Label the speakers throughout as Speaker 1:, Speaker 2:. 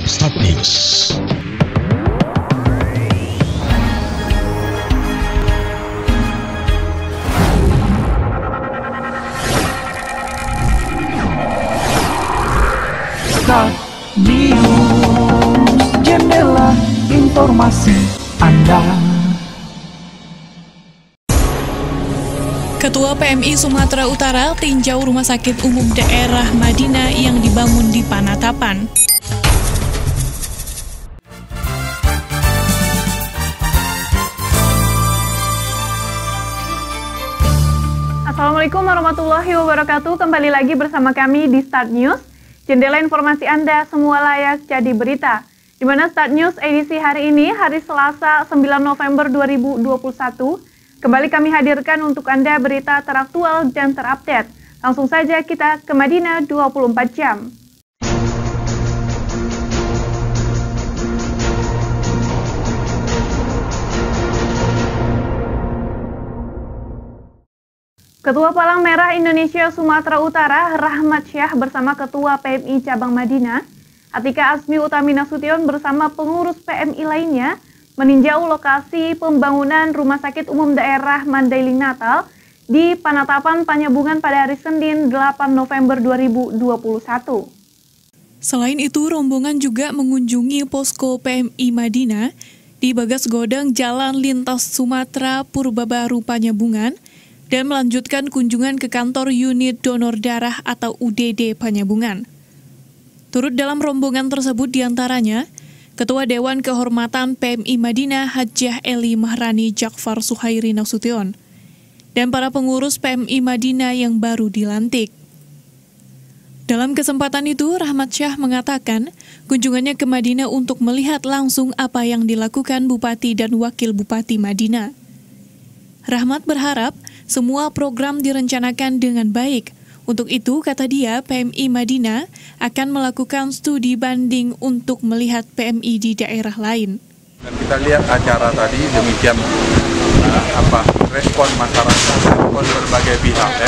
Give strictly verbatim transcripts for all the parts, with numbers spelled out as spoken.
Speaker 1: Start News.
Speaker 2: Start News, jendela informasi Anda.
Speaker 3: Ketua P M I Sumatera Utara tinjau Rumah Sakit Umum Daerah Madinah yang dibangun di Panatapan.
Speaker 4: Assalamualaikum warahmatullahi wabarakatuh. Kembali lagi bersama kami di Start News. Jendela informasi Anda semua layak jadi berita. Di mana Start News edisi hari ini, hari Selasa sembilan November dua ribu dua puluh satu, kembali kami hadirkan untuk Anda berita teraktual dan terupdate. Langsung saja kita ke Madinah dua puluh empat jam. Ketua Palang Merah Indonesia Sumatera Utara, Rahmat Syah bersama Ketua P M I Cabang Madinah, Atika Asmi Utami Nasution bersama pengurus P M I lainnya, meninjau lokasi pembangunan Rumah Sakit Umum Daerah Mandailing Natal di Panatapan Panyabungan pada hari Senin delapan November dua ribu dua puluh satu.
Speaker 3: Selain itu, rombongan juga mengunjungi posko P M I Madinah di Bagas Godang Jalan Lintas Sumatera Purbabaru Panyabungan dan melanjutkan kunjungan ke kantor unit donor darah atau U D D Panyabungan. Turut dalam rombongan tersebut diantaranya Ketua Dewan Kehormatan P M I Madinah Hajjah Eli Mahrani Jakfar Suhairi Nasution dan para pengurus P M I Madinah yang baru dilantik. Dalam kesempatan itu, Rahmat Syah mengatakan kunjungannya ke Madinah untuk melihat langsung apa yang dilakukan Bupati dan Wakil Bupati Madinah. Rahmat berharap semua program direncanakan dengan baik. Untuk itu, kata dia, P M I Madinah akan melakukan studi banding untuk melihat P M I di daerah lain.
Speaker 5: Dan kita lihat acara tadi demikian uh, apa respon masyarakat, respon berbagai pihak ya.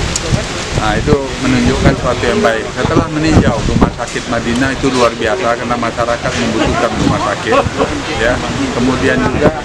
Speaker 5: Nah, itu menunjukkan sesuatu yang baik. Setelah meninjau Rumah Sakit Madinah itu luar biasa karena masyarakat membutuhkan rumah sakit ya. Kemudian juga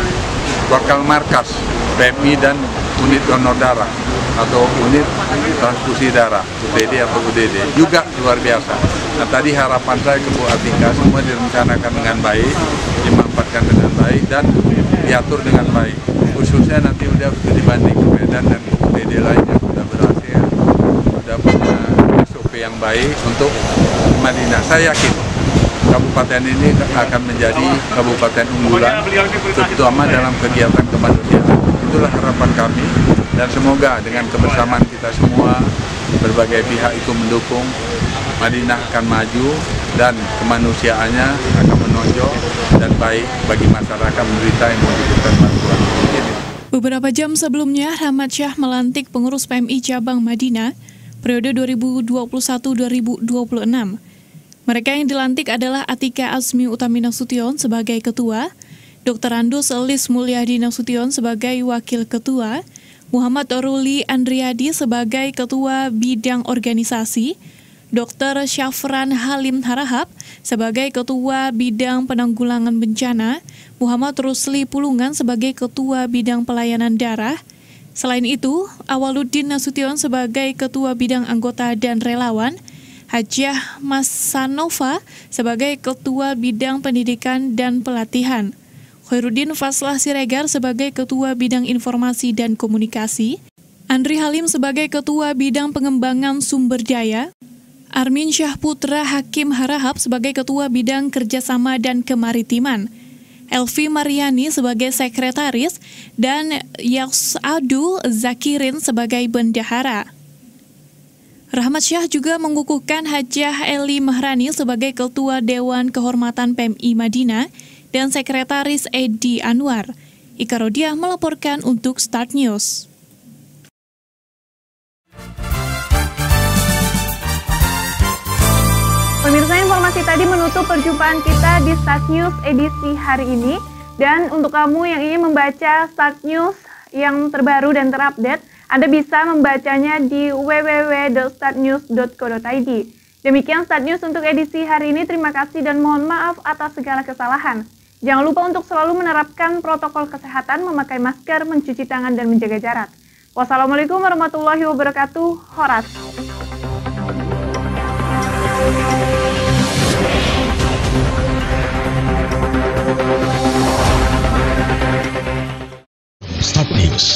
Speaker 5: lokal markas P M I dan unit donor darah atau unit transfusi darah U D D atau U D D juga luar biasa. Nah, tadi harapan saya ke Bu Atika semua direncanakan dengan baik, dimanfaatkan dengan baik dan diatur dengan baik. Khususnya nanti udah dibanding ke Medan dan U D D lainnya sudah berhasil, sudah punya S O P yang baik untuk Madinah. Saya yakin kabupaten ini akan menjadi kabupaten unggulan, terutama dalam kegiatan kemanusiaan. Itulah harapan kami dan semoga dengan kebersamaan kita semua, berbagai pihak itu mendukung, Madinah akan maju dan kemanusiaannya akan menonjol dan baik bagi masyarakat menderita yang membutuhkan bantuan.
Speaker 3: Beberapa jam sebelumnya, Rahmat Syah melantik pengurus P M I Cabang Madinah periode dua ribu dua puluh satu sampai dua ribu dua puluh enam. Mereka yang dilantik adalah Atika Asmi Utami Nasution sebagai ketua, Doktor Andus Elis Mulyadi Nasution sebagai wakil ketua, Muhammad Ruli Andriadi sebagai ketua bidang organisasi, Doktor Syafran Halim Harahap sebagai ketua bidang penanggulangan bencana, Muhammad Rusli Pulungan sebagai ketua bidang pelayanan darah. Selain itu, Awaluddin Nasution sebagai ketua bidang anggota dan relawan, Hajjah Mas Sanova sebagai Ketua Bidang Pendidikan dan Pelatihan, Khairuddin Faslah Siregar sebagai Ketua Bidang Informasi dan Komunikasi, Andri Halim sebagai Ketua Bidang Pengembangan Sumber Daya, Armin Syah Putra Hakim Harahap sebagai Ketua Bidang Kerjasama dan Kemaritiman, Elvi Mariani sebagai Sekretaris, dan Yas'adu Zakirin sebagai Bendahara. Rahmat Syah juga mengukuhkan Hajjah Eli Mahrani sebagai Ketua Dewan Kehormatan P M I Madinah dan Sekretaris Edi Anwar. Ika Rodiah melaporkan untuk Start News.
Speaker 4: Pemirsa, informasi tadi menutup perjumpaan kita di Start News edisi hari ini. Dan untuk kamu yang ingin membaca Start News yang terbaru dan terupdate, Anda bisa membacanya di w w w titik start news titik co titik i d. Demikian Start News untuk edisi hari ini. Terima kasih dan mohon maaf atas segala kesalahan. Jangan lupa untuk selalu menerapkan protokol kesehatan, memakai masker, mencuci tangan, dan menjaga jarak. Wassalamualaikum warahmatullahi wabarakatuh. Horas.
Speaker 1: Start News.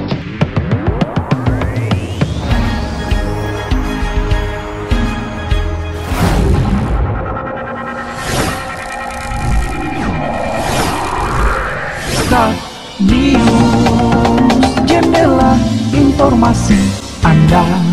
Speaker 2: Start News, jendela informasi Anda.